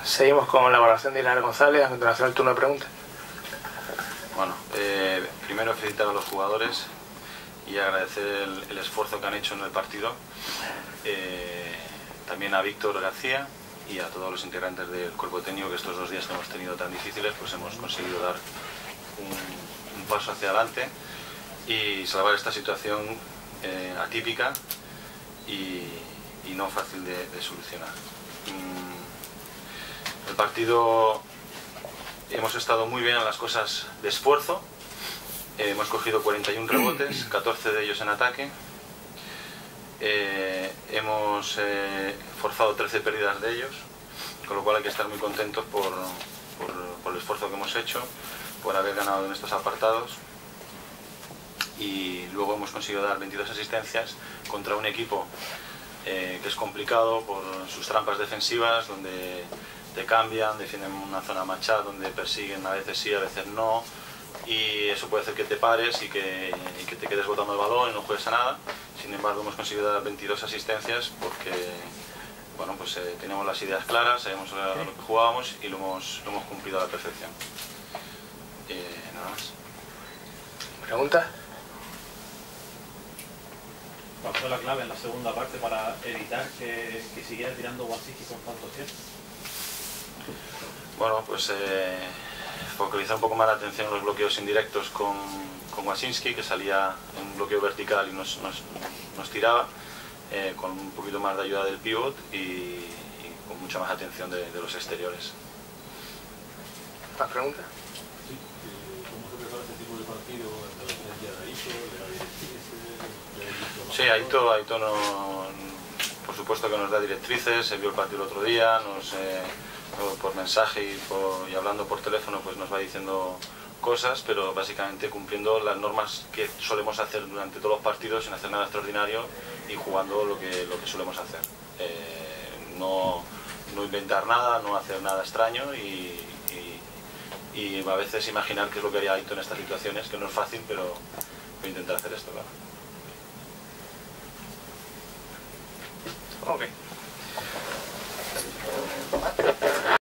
Seguimos con la valoración de Israel González. A continuación el turno de preguntas. Bueno, primero felicitar a los jugadores y agradecer el esfuerzo que han hecho en el partido. También a Víctor García y a todos los integrantes del cuerpo técnico, que estos 2 días que hemos tenido tan difíciles, pues hemos conseguido dar un paso hacia adelante y salvar esta situación atípica y no fácil de solucionar. El partido hemos estado muy bien en las cosas de esfuerzo. Hemos cogido 41 rebotes, 14 de ellos en ataque. Hemos forzado 13 pérdidas de ellos, con lo cual hay que estar muy contentos por el esfuerzo que hemos hecho, por haber ganado en estos apartados. Y luego hemos conseguido dar 22 asistencias contra un equipo que es complicado por sus trampas defensivas, donde te cambian, defienden una zona machada, donde persiguen a veces sí, a veces no, y eso puede hacer que te pares y que te quedes botando el balón y no juegues a nada. Sin embargo, hemos conseguido dar 22 asistencias porque bueno, pues, teníamos las ideas claras, sabíamos a lo que jugábamos y lo hemos cumplido a la perfección. Nada más. ¿Preguntas? ¿Cuál fue la clave en la segunda parte para evitar que siguiera tirando Wasinski con tanto tiempo? Bueno, pues focalizar un poco más la atención en los bloqueos indirectos con Wasinski, que salía en un bloqueo vertical y nos tiraba, con un poquito más de ayuda del pivot y con mucha más atención de los exteriores. ¿Más preguntas? Sí, ¿cómo se prepara este tipo de partido entre la presencia de Aito, de la directriz? Sí, Aito por supuesto que nos da directrices, se vio el partido el otro día, por mensaje y hablando por teléfono pues nos va diciendo cosas, pero básicamente cumpliendo las normas que solemos hacer durante todos los partidos, sin hacer nada extraordinario y jugando lo que solemos hacer. No inventar nada, no hacer nada extraño y a veces imaginar qué es lo que haría Aito en estas situaciones, que no es fácil, pero voy a intentar hacer esto, claro. Ok.